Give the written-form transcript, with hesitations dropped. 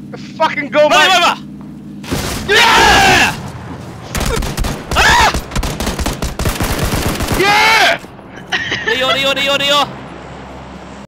Fucking go, Vai, vai, man! vai! Yeah! Ah! Yeah! Dio, Dio, Dio, Dio!